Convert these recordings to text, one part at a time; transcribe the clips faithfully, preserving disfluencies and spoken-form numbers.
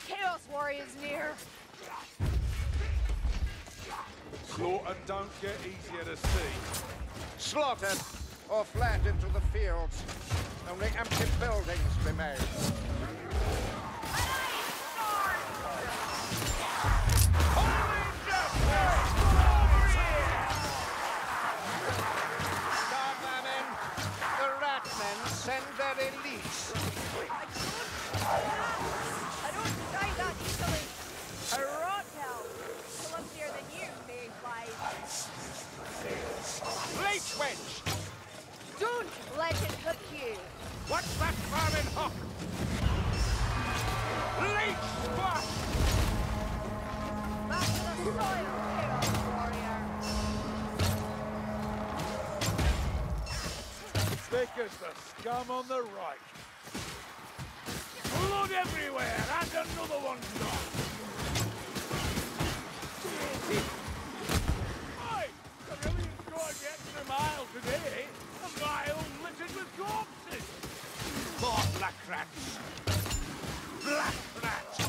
Chaos Warriors near. Slaughter don't get easier to see. Slaughtered or fled into the fields. Only empty buildings remain. Send their elites. I don't die that easily. A rot hell. Clumsier than you, Mayflies. Leech wench! Don't let it hook you. What's that vermin hook? Leech splash! Back to the soil, Chaos Warrior. Thick as the scum on the right. Blood everywhere, and another one's gone. Oi! I really enjoyed the extra mile today. A mile littered with corpses. More black rats. Black rats!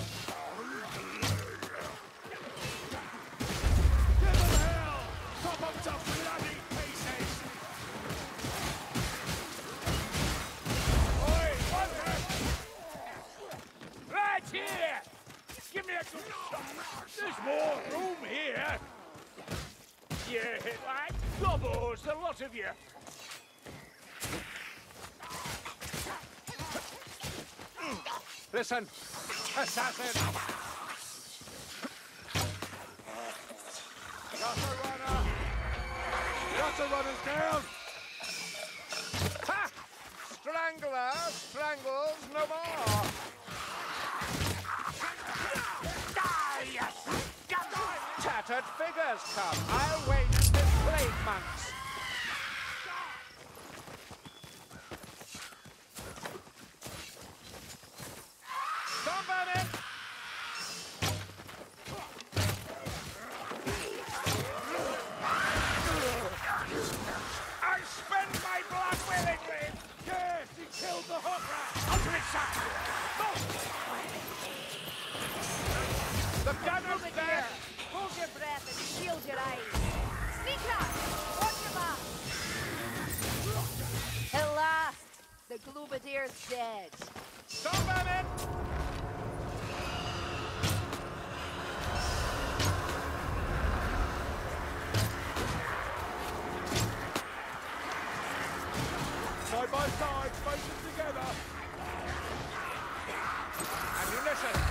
Give them hell! Top up to bloody pieces! Right here! Give me a good shot! There's more room here! You hit like gobos, the lot of you! Listen, assassin! Got a runner! Got a runner's down! Ha! Strangler strangles no more! Tattered figures come. I'll wait until plague months. Stop at it! I spend my blood willingly! Yes, he killed the hot rat! Onto his side! The gunner's Over dead! here. Hold your breath and shield your eyes. Sneak up! Watch your back! At last, the Globadier's dead. Stop at it! Side by side, faces together! Ammunition!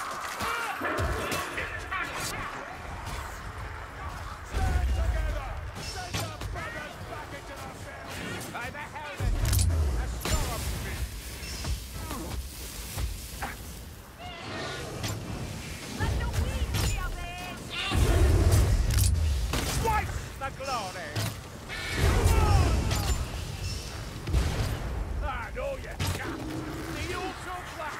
Stand together! Send the brothers back into the field! By the helmet! A storm! Let the weeds be of it! Twice the glory! I know you chap! The also black!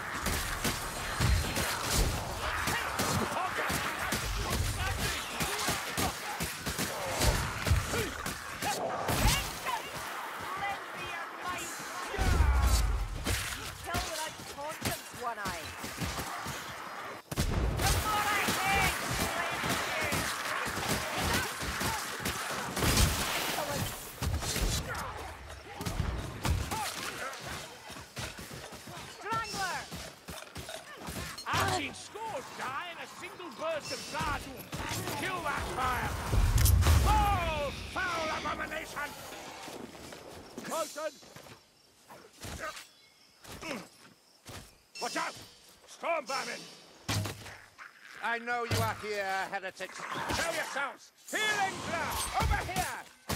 One eye. Strangler! I've seen scores die in a single burst of Zardum. Kill that fire! Oh, foul abomination! Motion! Watch out! Storm vermin! I know you are here, heretics. Show yourselves! Healing blast! Over here!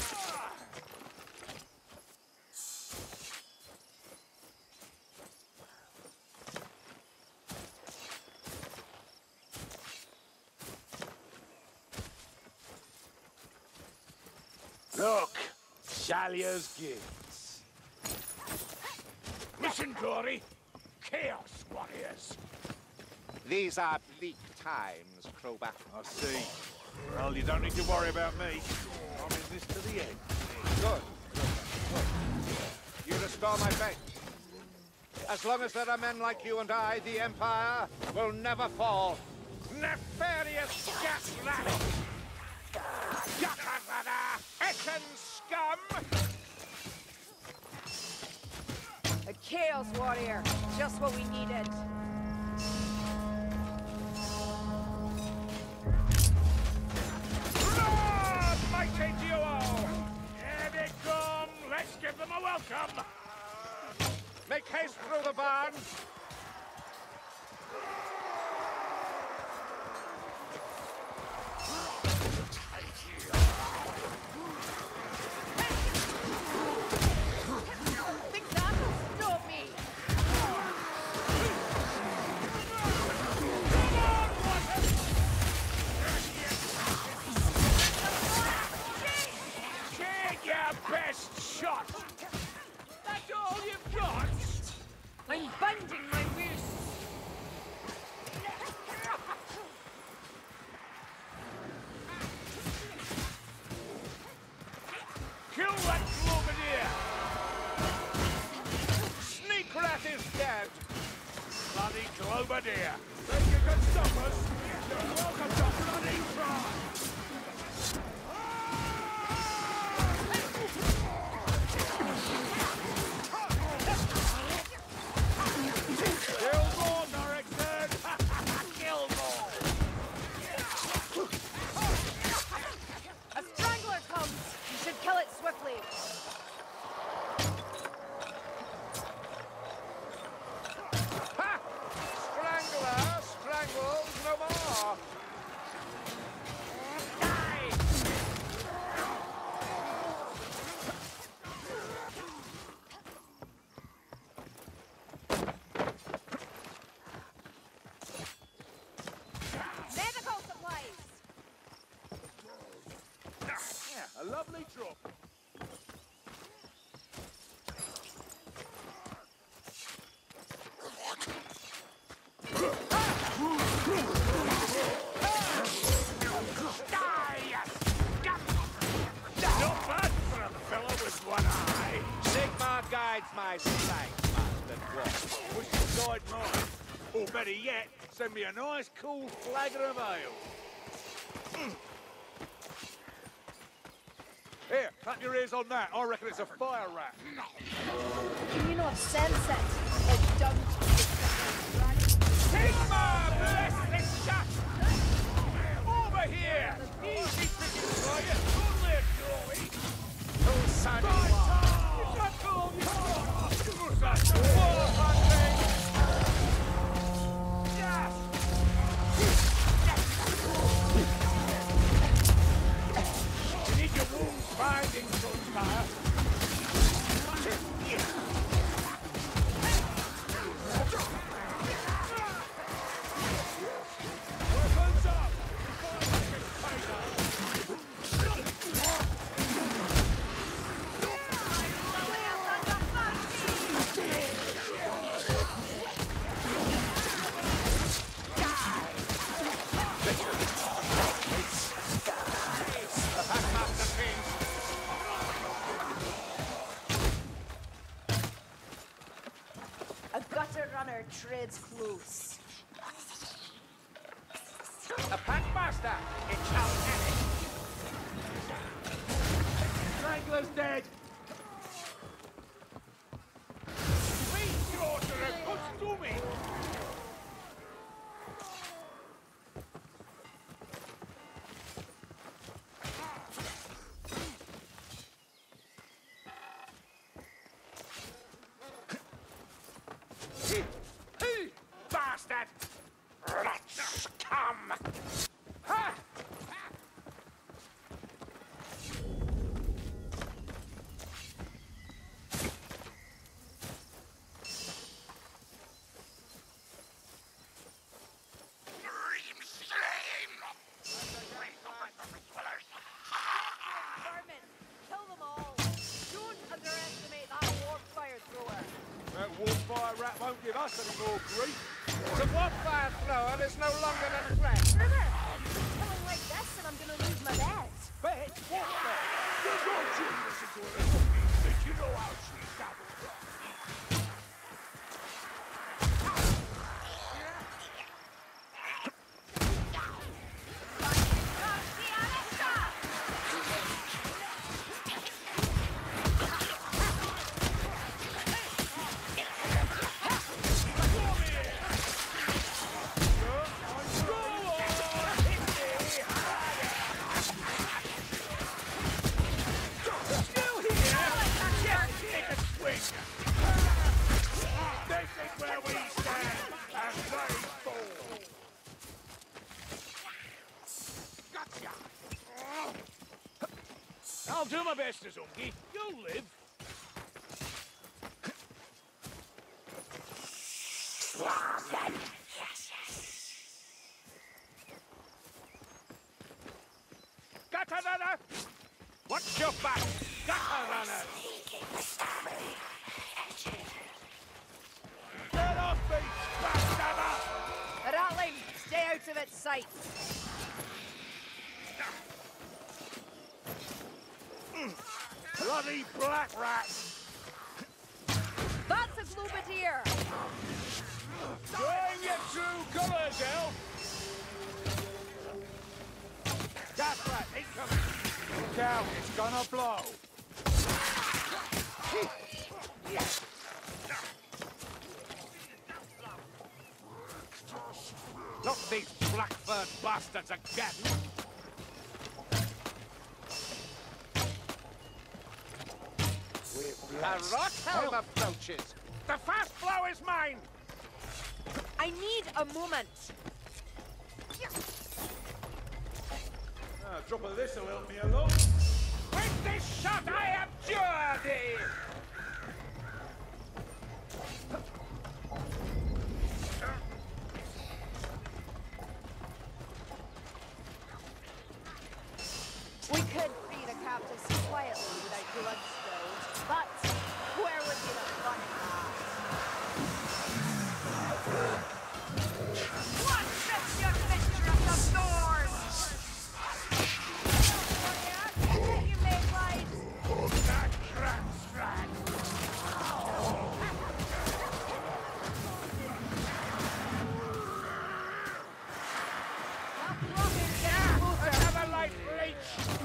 Look, Shalia's gifts. Mission, Glory. Chaos Warriors. These are bleak times, Crowback. I see. Well, you don't need to worry about me. I'm in this to the end. Good. Good. You restore my faith. As long as there are men like you and I, the Empire will never fall. Nefarious gaslighting! Yakavada! Essen scum! A Chaos Warrior. Just what we needed. Blood, mighty duo! Here they come! Let's give them a welcome! Make haste through the barns! Think that'll stop me? Take your best shot! That's all you've got? I'm binding my wrists. Kill that Globadier! Sneak rat is dead! Bloody Globadier! Think you can stop us? You're welcome to bloody try! Kill more, Norrickson! Kill more! A strangler comes. You should kill it swiftly. Ha! Strangler strangles no more! Die! Medical supplies. Yeah, a lovely drop. Not bad for a fellow with one eye. Sigmar guides my sight, Master Dwarf. Wish you'd guide mine. Or better yet, send me a nice cool flagon of ale. Mm. Here, clap your ears on that. I reckon it's a fire rat. Can you not sense it? It don't. Sigmar, bless this shot! Over here! Easy picking for you. Only a drawing. Whose son you Right are? time! It's not cool, you are! Who's that? The war hunting! Yes! You need your wounds binding, Sunfire. Weapons up! A gutter runner treads close. A packmaster! It shall end. Strangler's dead! Sweet daughter, push to me! Hey, bastard! Let's come! Ha! Vermin, kill them all. Don't underestimate that warp fire thrower. That warfire rat won't give us any more grief. The warfire thrower is no longer a threat. River, killing like this and I'm gonna lose my bet. Bet? What bet? You're going to listen to her. Did you know how she doubles? I'll do my best, Azungi. You'll live. Gutter runner! Watch your back! Gutter runner! Get off me, backstabber! Rattling, stay out of its sight. Bloody black rat! That's a Globadier! Showing your true colours, Elf! Gas rat, incoming! Look out, it's gonna blow! Not these black-furred bastards again! A Rothelm approaches. The fast flow is mine! I need a moment. Ah, a drop of this will help me along. With this shot, I abjure thee! We could free the captives quietly without blood spilled, but where would be the fun in that? What sets your picture of the storm? Yeah, you made light. That rat rat! That rocket's getting closer. Another light reach!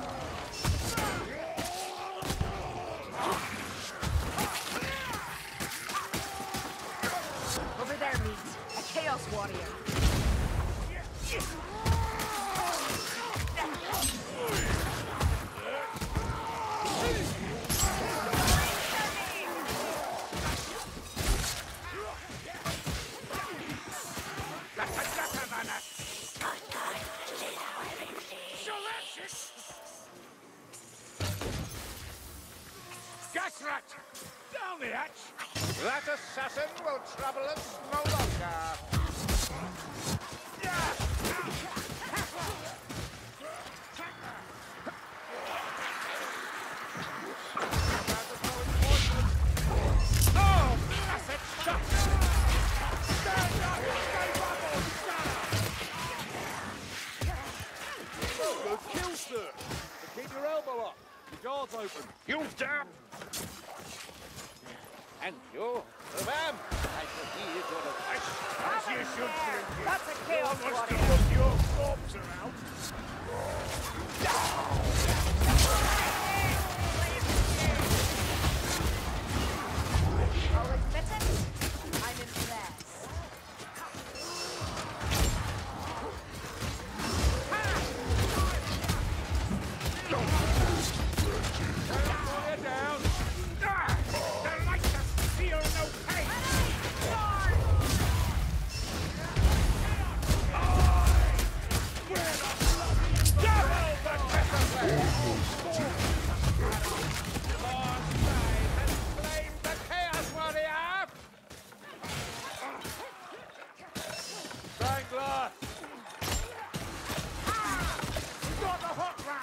Over there, meet a Chaos Warrior. That's a gutter runner! Delicious! Gas rat! Down the hatch! That assassin will trouble us no longer. Oh, blessed shot! Stand up! Stay bubble! Good kill, sir. But keep your elbow up. The guard's open. You damn! And you, Ram, I shall heed your advice. As you should do. That's a Chaos No one wants to Warrior. look your corpse around. I'll admit it, I'm impressed. Fire down! Ah! The lighters feel no pain! Double the Last night has claimed the Chaos Warrior. Grind glass! Ah! We got the hot rat!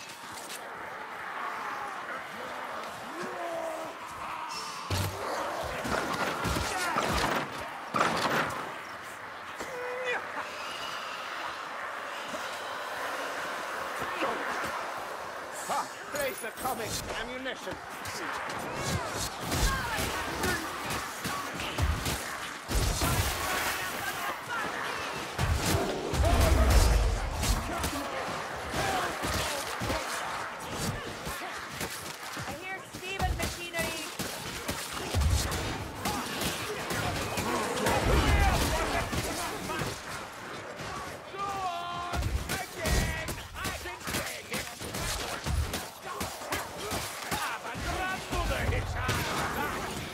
Ha! Place the comic ammunition. I hear Steven machinery. Go on! Again! I can take it! Ah, my grandmother hits hard!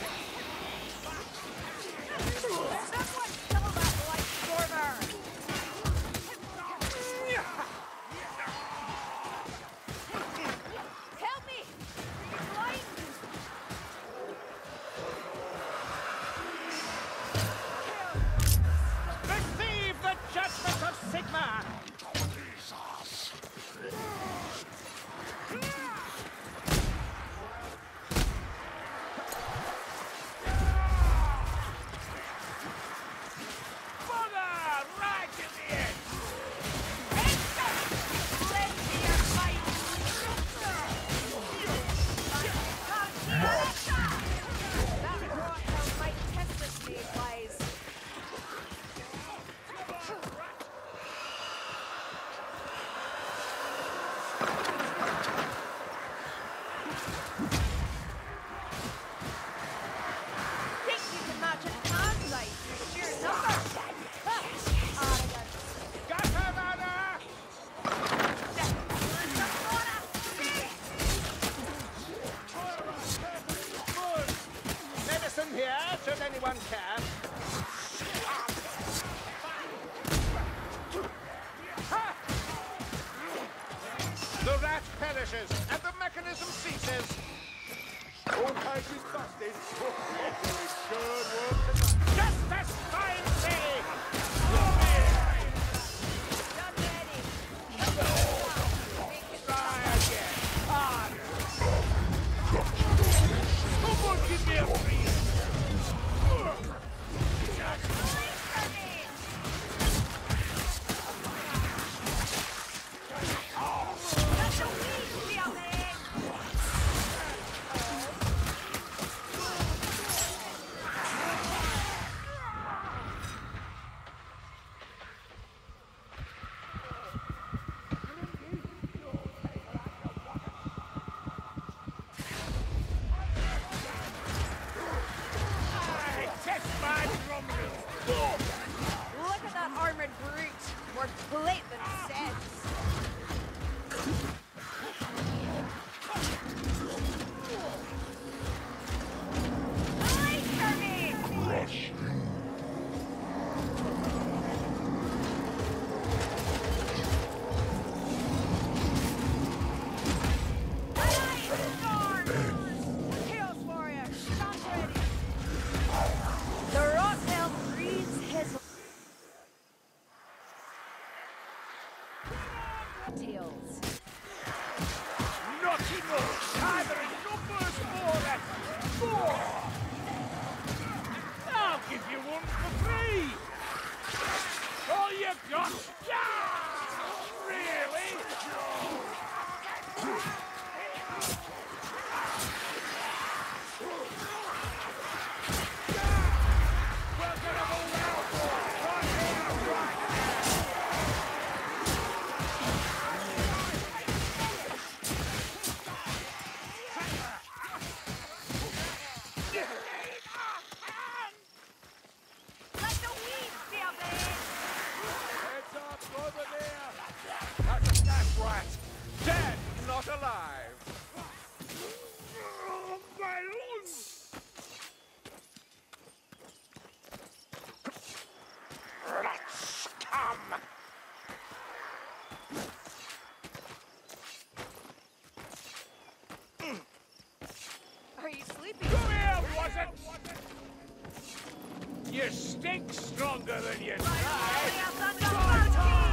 should anyone care. Ha! The rat perishes, and the mechanism ceases. All cases busted. You're doing good work tonight. Justice finds thee! Done ready. Try again. Ah. Someone give me a breathe. Look at that armored brute. More plate than sense. Rush. Chaos Warrior, stand ready. The Rothel breathes his tails. Not enough! Either in numbers or less! Four! I'll give you one for free! All you got! Yeah! Really? We're gonna hold out for it! Right here, right Let the weeds be obeyed. Heads up, over there. That's a snack rat. Dead, not alive. my lungs! Rats come. Are you sleeping? Come here, wasn't? You stink stronger than you try. Thunder,